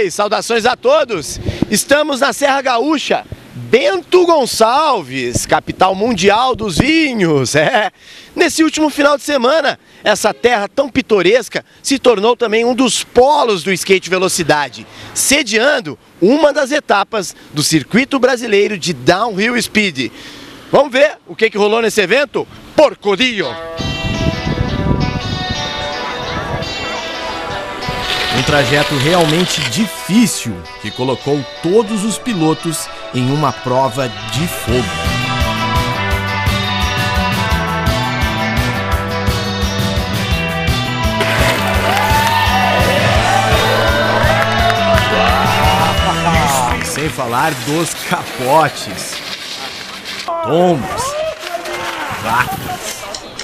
saudações a todos! Estamos na Serra Gaúcha, Bento Gonçalves, capital mundial dos vinhos. Nesse último final de semana, essa terra tão pitoresca se tornou também um dos polos do skate velocidade, sediando uma das etapas do circuito brasileiro de Downhill Speed. Vamos ver o que rolou nesse evento? Porcodillo! Um trajeto realmente difícil que colocou todos os pilotos em uma prova de fogo. Sem falar dos capotes, tombos, vacas.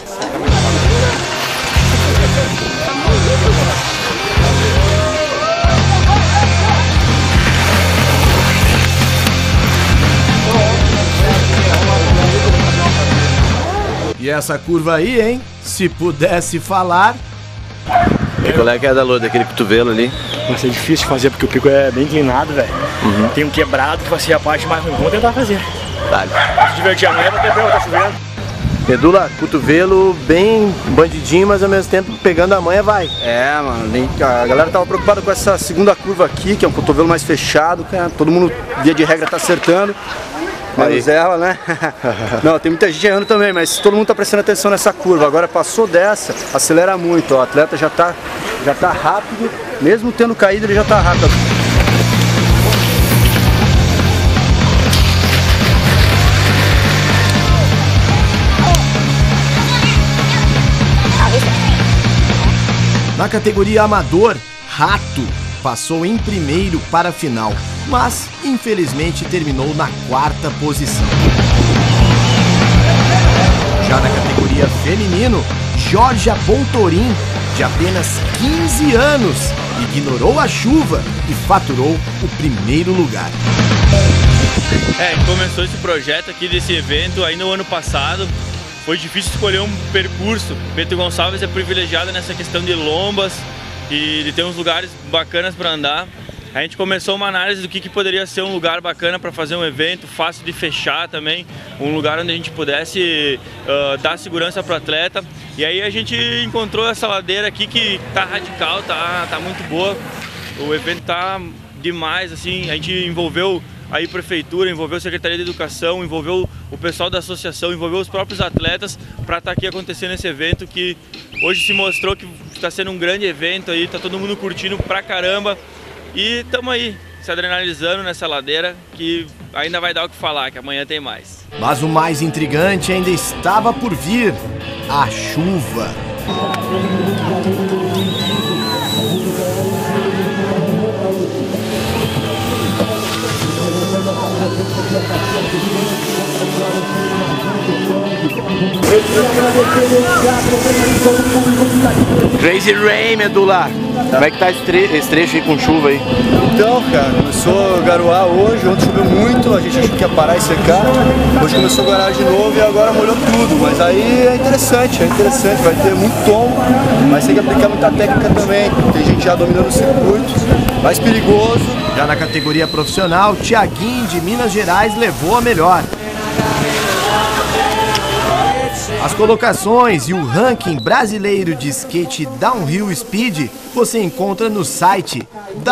E essa curva aí, hein? Se pudesse falar... Qual é que é da lua daquele cotovelo ali? Vai ser difícil de fazer porque o pico é bem inclinado, velho. Tem um quebrado que vai ser a parte mais ruim. Vamos tentar fazer. Vale. Se divertir amanhã, vai ter pego, tá chovendo. Medula, cotovelo bem bandidinho, mas ao mesmo tempo pegando a manha vai. É, mano, a galera tava preocupada com essa segunda curva aqui, que é um cotovelo mais fechado, cara. Todo mundo, via de regra, tá acertando. Menos ela, né? Não, tem muita gente errando também, mas todo mundo tá prestando atenção nessa curva. Agora passou dessa, acelera muito, ó. O atleta já tá rápido, mesmo tendo caído ele já tá rápido. Na categoria amador, Rato passou em primeiro para a final, mas infelizmente terminou na quarta posição. Já na categoria feminino, Georgia Bontorin, de apenas 15 anos, ignorou a chuva e faturou o primeiro lugar. Começou esse projeto aqui desse evento aí no ano passado. Foi difícil escolher um percurso. Bento Gonçalves é privilegiado nessa questão de lombas e de ter uns lugares bacanas para andar. A gente começou uma análise do que poderia ser um lugar bacana para fazer um evento, fácil de fechar também, um lugar onde a gente pudesse dar segurança para o atleta. E aí a gente encontrou essa ladeira aqui que tá radical, tá muito boa. O evento tá demais, assim, a gente envolveu aí prefeitura, envolveu a Secretaria de Educação, envolveu o pessoal da associação, envolveu os próprios atletas para estar aqui acontecendo esse evento que hoje se mostrou que está sendo um grande evento aí, tá todo mundo curtindo pra caramba e estamos aí se adrenalizando nessa ladeira que ainda vai dar o que falar, que amanhã tem mais. Mas o mais intrigante ainda estava por vir, a chuva. Crazy Rain, Medula. Como é que tá esse trecho aí com chuva aí? Então, cara, começou a garoar hoje, ontem choveu muito, a gente achou que ia parar e secar. Hoje começou a garoar de novo e agora molhou tudo. Mas aí é interessante, vai ter muito tombo, mas tem que aplicar muita técnica também. Tem gente já dominando o circuito, mais perigoso. Já na categoria profissional, Thiaguinho de Minas Gerais levou a melhor. As colocações e o ranking brasileiro de skate Downhill Speed você encontra no site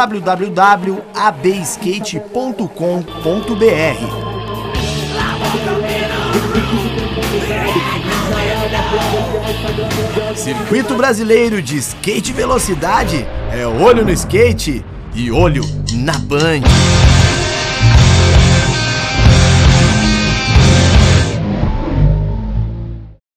www.abskate.com.br. Circuito brasileiro de skate velocidade é olho no skate e olho na Band.